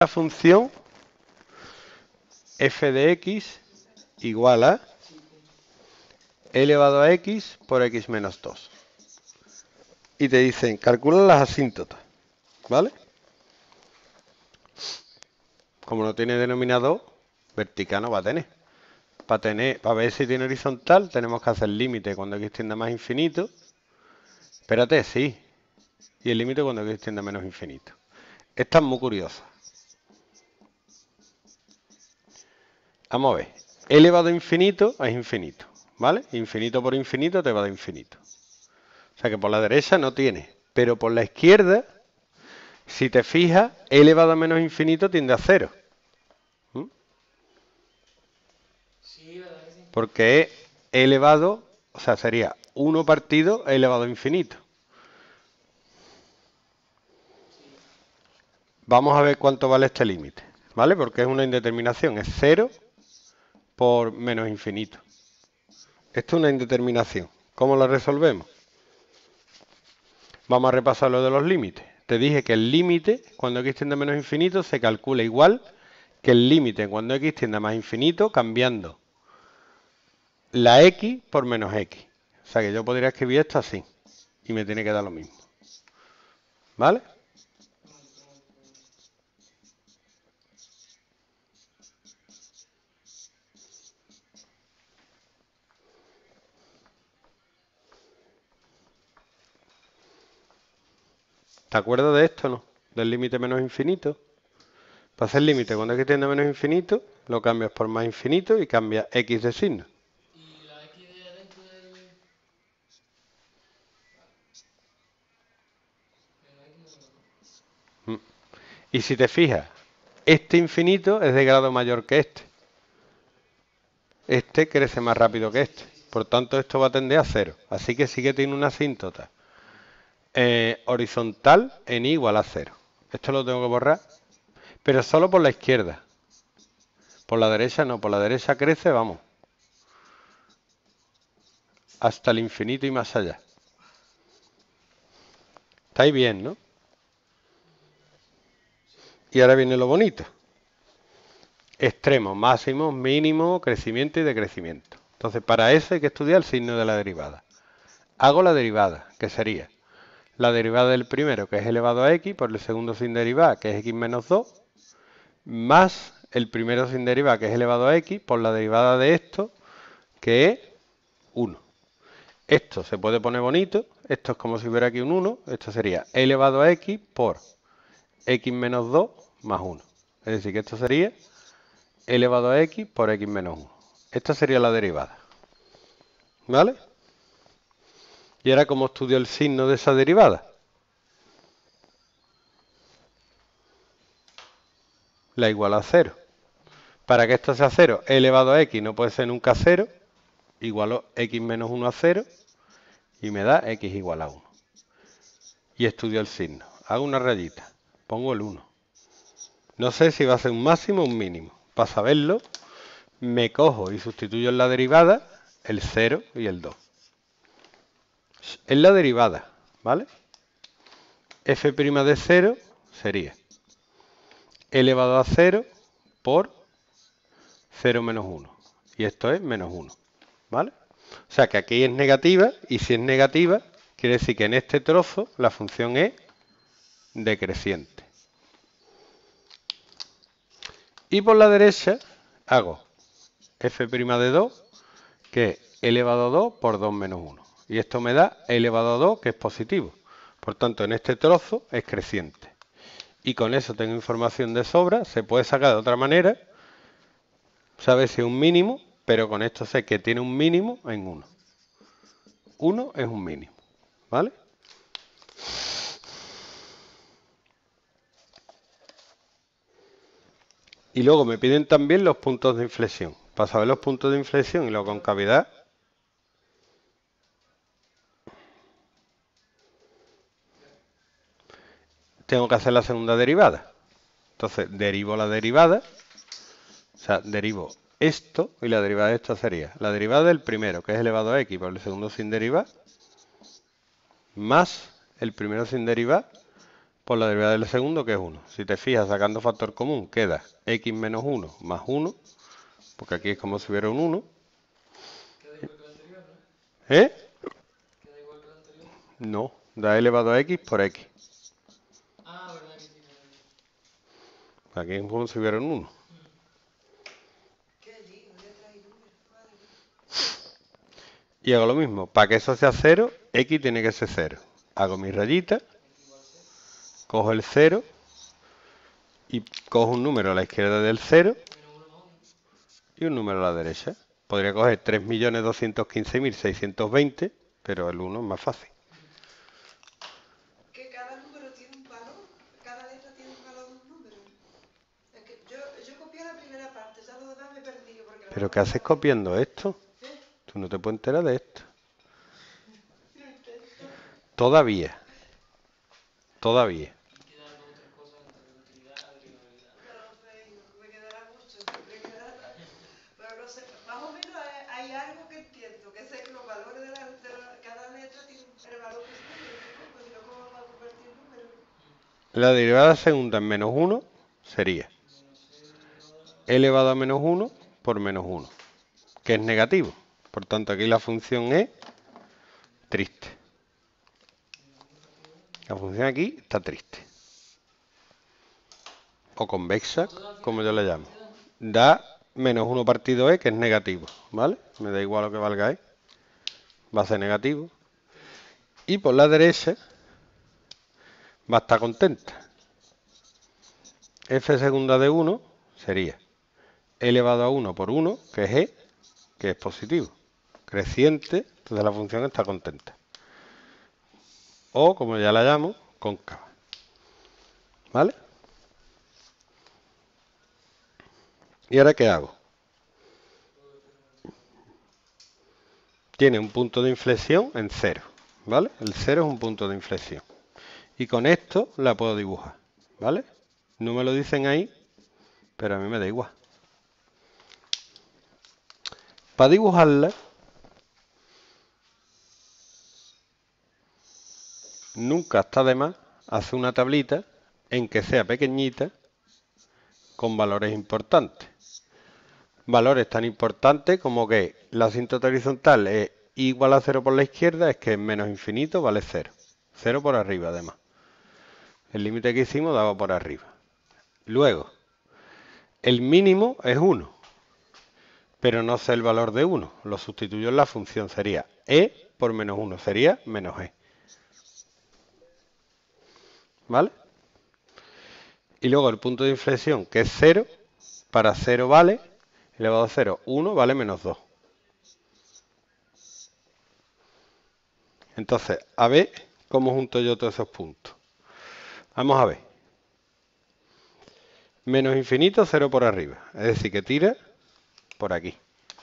la función f de x igual a elevado a x por x menos 2. Y te dicen, calcula las asíntotas, ¿vale? Como no tiene denominador, vertical no va a tener. Para ver si tiene horizontal, tenemos que hacer límite cuando x tiende a más infinito. Espérate, sí. Y el límite cuando x tiende a menos infinito. Esta es muy curiosa. Vamos a ver. Elevado a infinito es infinito, ¿vale? Infinito por infinito te va a dar infinito. O sea que por la derecha no tiene. Pero por la izquierda, si te fijas, elevado a menos infinito tiende a 0. Porque es elevado, o sea, sería 1 partido elevado a infinito. Vamos a ver cuánto vale este límite, ¿vale? Porque es una indeterminación, es 0 por menos infinito. Esto es una indeterminación. ¿Cómo la resolvemos? Vamos a repasar lo de los límites. Te dije que el límite, cuando x tiende a menos infinito, se calcula igual que el límite cuando x tiende a más infinito, cambiando la x por menos x. O sea que yo podría escribir esto así. Y me tiene que dar lo mismo. ¿Vale? ¿Te acuerdas de esto, no? Del límite menos infinito. Para hacer límite cuando x tiende a menos infinito, lo cambias por más infinito y cambias x de signo. ¿Y la x de dentro del...? Y si te fijas, este infinito es de grado mayor que este. Este crece más rápido que este. Por tanto, esto va a tender a 0. Así que sí que tiene una asíntota horizontal en igual a 0. Esto lo tengo que borrar, pero solo por la izquierda. Por la derecha no, por la derecha crece, vamos, hasta el infinito y más allá. ¿Estáis bien, no? Y ahora viene lo bonito. Extremos, máximos, mínimos, crecimiento y decrecimiento. Entonces, para eso hay que estudiar el signo de la derivada. Hago la derivada, que sería la derivada del primero, que es elevado a x, por el segundo sin derivar, que es x menos 2, más el primero sin derivar, que es elevado a x, por la derivada de esto, que es 1. Esto se puede poner bonito, esto es como si hubiera aquí un 1, esto sería elevado a x por x menos 2 más 1. Es decir, que esto sería elevado a x por x menos 1. Esta sería la derivada. ¿Vale? Y ahora, ¿cómo estudio el signo de esa derivada? La igual a 0. Para que esto sea 0, elevado a x no puede ser nunca 0, igualo x menos 1 a 0 y me da x igual a 1. Y estudio el signo. Hago una rayita, pongo el 1. No sé si va a ser un máximo o un mínimo. Para saberlo, me cojo y sustituyo en la derivada el 0 y el 2. En la derivada, ¿vale? F' de 0 sería elevado a 0 por 0 menos 1. Y esto es menos 1, ¿vale? O sea que aquí es negativa, y si es negativa, quiere decir que en este trozo la función es decreciente. Y por la derecha hago f' de 2, que es elevado a 2 por 2 menos 1. Y esto me da elevado a 2, que es positivo. Por tanto, en este trozo es creciente. Y con eso tengo información de sobra. Se puede sacar de otra manera. Sabe si es un mínimo, pero con esto sé que tiene un mínimo en 1. 1 es un mínimo, ¿vale? Y luego me piden también los puntos de inflexión. Para saber los puntos de inflexión y la concavidad, tengo que hacer la segunda derivada. Entonces, derivo la derivada. O sea, derivo esto y la derivada de esto sería la derivada del primero, que es elevado a x, por el segundo sin derivar, más el primero sin derivar por la derivada del segundo, que es 1. Si te fijas, sacando factor común, queda x menos 1 más 1, porque aquí es como si hubiera un 1. Queda igual que el anterior, ¿no? ¿Eh? Queda igual que el anterior. No, da elevado a x por x. Ah, verdad que sí. Aquí es como si hubiera un 1. ¿Qué digo? Ya trae números, madre mía. Y hago lo mismo. Para que eso sea 0, x tiene que ser 0. Hago mi rayita, X igual a 0. cojo el 0 y cojo un número a la izquierda del 0 Menos 1 más 1. y un número a la derecha. Podría coger 3.215.620, pero el 1 es más fácil. Que cada número tiene un valor, cada letra tiene un valor de un número. Es que yo copié la primera parte, ya lo demás me perdí. Porque ¿Pero qué haces copiando esto? ¿Eh? Tú no te puedes enterar de esto. Lo intento. Todavía. Todavía. Y quedan 2 o 3 cosas entre continuidad y derivabilidad. Ya lo sé, me quedará mucho, me quedará. Pero no sé, más o menos hay algo que entiendo, que sé que los valores de cada letra tienen el valor que se tiene, supongo, si no, ¿cómo va a convertir en número? La derivada segunda en menos 1 sería Menos e elevado a menos 1 por menos 1, que es negativo. Por tanto, aquí la función es triste. La función aquí está triste. O convexa, como yo la llamo. Da menos 1 partido e, que es negativo, ¿vale? Me da igual lo que valga e. Va a ser negativo. Y por la derecha va a estar contenta. F segunda de 1 sería e elevado a 1 por 1, que es e, que es positivo. Creciente, entonces la función está contenta. O, como ya la llamo, cóncava. ¿Vale? ¿Y ahora qué hago? Tiene un punto de inflexión en 0, ¿vale? El 0 es un punto de inflexión. Y con esto la puedo dibujar, ¿vale? No me lo dicen ahí, pero a mí me da igual. Para dibujarla, nunca está de más hacer una tablita en que sea pequeñita con valores importantes. Valores tan importantes como que la asíntota horizontal es igual a 0 por la izquierda, es que es menos infinito vale 0. 0 por arriba, además. El límite que hicimos daba por arriba. Luego, el mínimo es 1, pero no sé el valor de 1. Lo sustituyo en la función. Sería e por menos 1. Sería menos e. ¿Vale? Y luego el punto de inflexión, que es 0. Para 0 vale, elevado a 0, 1 vale menos 2. Entonces, a ver cómo junto yo todos esos puntos. Vamos a ver. Menos infinito, 0 por arriba. Es decir, que tira por aquí.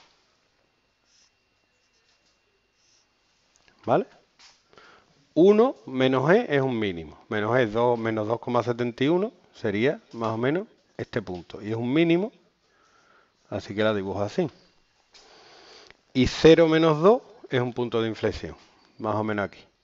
¿Vale? 1 menos e es un mínimo. Menos e es 2, menos 2,71 sería más o menos este punto. Y es un mínimo, así que la dibujo así. Y 0 menos 2 es un punto de inflexión, más o menos aquí.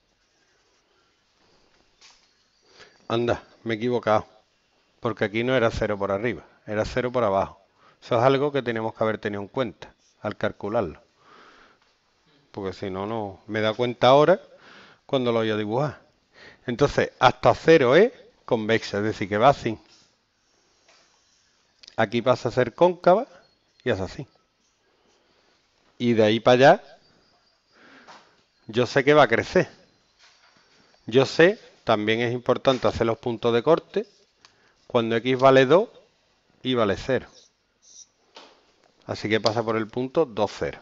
Anda, me he equivocado, porque aquí no era 0 por arriba, era 0 por abajo. Eso es algo que tenemos que haber tenido en cuenta al calcularlo. Porque si no, no me da cuenta ahora cuando lo voy a dibujar. Entonces, hasta 0 es convexa, es decir, que va así. Aquí pasa a ser cóncava y es así. Y de ahí para allá, yo sé que va a crecer. Yo sé, también es importante hacer los puntos de corte, cuando x vale 2, y vale 0. Así que pasa por el punto 2, 0.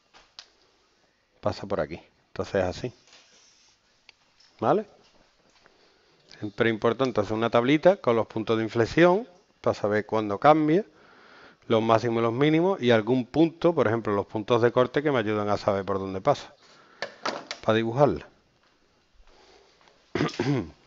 Pasa por aquí. Entonces es así. ¿Vale? Siempre es importante hacer una tablita con los puntos de inflexión para saber cuándo cambia, los máximos y los mínimos, y algún punto, por ejemplo, los puntos de corte que me ayudan a saber por dónde pasa, para dibujarla.